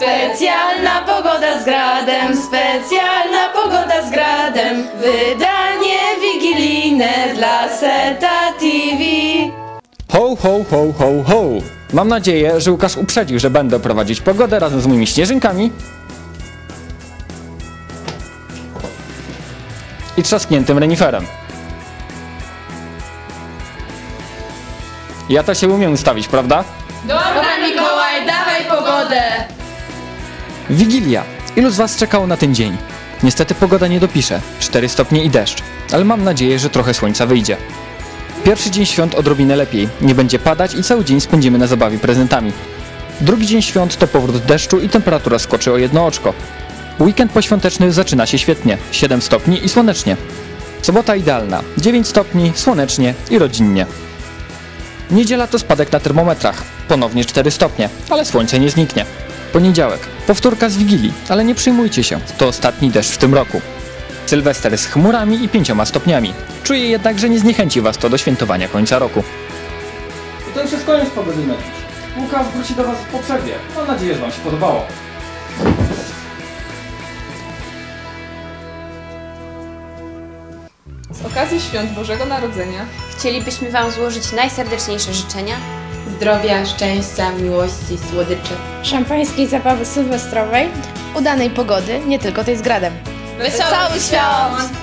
Specjalna pogoda z gradem, specjalna pogoda z gradem. Wydanie wigilijne dla Seta TV. Ho, ho, ho, ho, ho! Mam nadzieję, że Łukasz uprzedził, że będę prowadzić pogodę razem z moimi śnieżynkami i trzaskniętym reniferem. Ja to się umiem ustawić, prawda? Dobra, Mikołaj, dawaj pogodę! Wigilia. Ilu z was czekało na ten dzień? Niestety pogoda nie dopisze. 4 stopnie i deszcz. Ale mam nadzieję, że trochę słońca wyjdzie. Pierwszy dzień świąt odrobinę lepiej. Nie będzie padać i cały dzień spędzimy na zabawie prezentami. Drugi dzień świąt to powrót deszczu i temperatura skoczy o 1 oczko. Weekend poświąteczny zaczyna się świetnie. 7 stopni i słonecznie. Sobota idealna. 9 stopni, słonecznie i rodzinnie. Niedziela to spadek na termometrach. Ponownie 4 stopnie, ale słońce nie zniknie. Poniedziałek. Powtórka z Wigilii, ale nie przejmujcie się. To ostatni deszcz w tym roku. Sylwester z chmurami i 5 stopniami. Czuję jednak, że nie zniechęci was to do świętowania końca roku. I to już jest koniec pogody na dziś. Łukasz wróci do was po przerwie. Mam nadzieję, że wam się podobało. Z okazji świąt Bożego Narodzenia chcielibyśmy wam złożyć najserdeczniejsze życzenia. Zdrowia, szczęścia, miłości, słodyczy. Szampańskiej zabawy sylwestrowej, udanej pogody, nie tylko tej z gradem. Wesołych świąt!